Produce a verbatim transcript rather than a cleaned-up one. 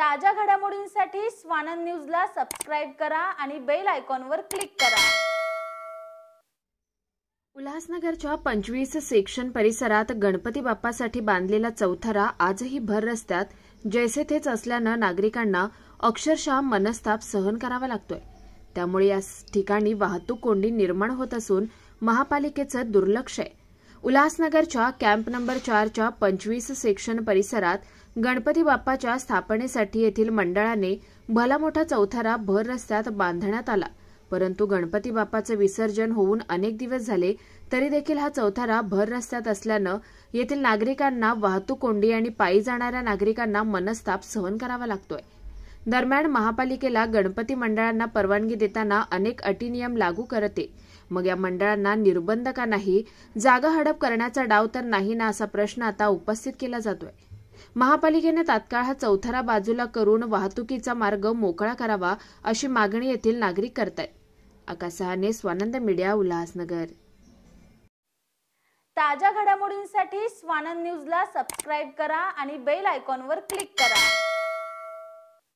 ताज्या घडामोडींसाठी स्वानंद न्यूजला सबस्क्राइब करा आणि बेल आयकॉनवर क्लिक करा। उल्हासनगरच्या पंचवीस सेक्शन परिसरात गणपती बाप्पासाठी बांधलेला चौथरा आजही भर रस्त्यात जैसे थेच असल्यानं नागरिकांना अक्षरशः मनस्ताप सहन करावा लागतोय। त्यामुळे या ठिकाणी वाहतूक कोंडी निर्माण होत असून महापालिकेचं दुर्लक्ष आहे। उल्हासनगरच्या कॅम्प नंबर चारच्या पंचवीस सेक्शन परिसरात गणपती बाप्पाच्या स्थापनेसाठी येथील मंडळाने भला मोठा चौथरा भर रस्त्यात बांधण्यात आला, परंतु गणपती बाप्पाचे विसर्जन होऊन अनेक दिवस झाले तरी देखील हा चौथरा भर रस्त्यात असल्यानं येथील नागरिकांना वाहतूक कोंडी आणि पायी जाणाऱ्या नागरिकांना मनस्ताप सहन करावा लागतोय। दरम्यान महापालिकेला गणपती मंडळांना परवानगी देताना अनेक अटी नियम लागू करते, मग या मंडळांना निर्बंध का नाही, जागा हडप करण्याचा डाव तर नाही ना, असा प्रश्न आता उपस्थित केला जातोय। महापालिकेने तात्काळ हा चौथरा बाजूला करून वाहतुकीचा मार्ग मोकळा करावा अशी मागणी येथील नागरिक करतायत। आकाश सहाने, स्वानंद मीडिया, उल्हासनगर। ताज्या घडामोडींसाठी स्वानंद न्यूजला सबस्क्राइब करा आणि बेल आयकॉनवर क्लिक करा।